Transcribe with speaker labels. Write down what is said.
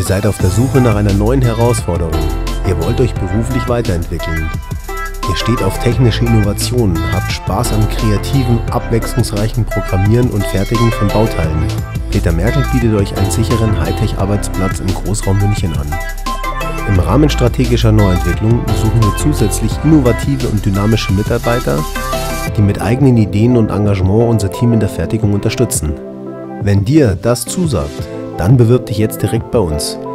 Speaker 1: Ihr seid auf der Suche nach einer neuen Herausforderung. Ihr wollt euch beruflich weiterentwickeln. Ihr steht auf technische Innovationen, habt Spaß am kreativen, abwechslungsreichen Programmieren und Fertigen von Bauteilen. Peter Merkel bietet euch einen sicheren Hightech-Arbeitsplatz im Großraum München an. Im Rahmen strategischer Neuentwicklung suchen wir zusätzlich innovative und dynamische Mitarbeiter, die mit eigenen Ideen und Engagement unser Team in der Fertigung unterstützen. Wenn dir das zusagt, dann bewirb dich jetzt direkt bei uns.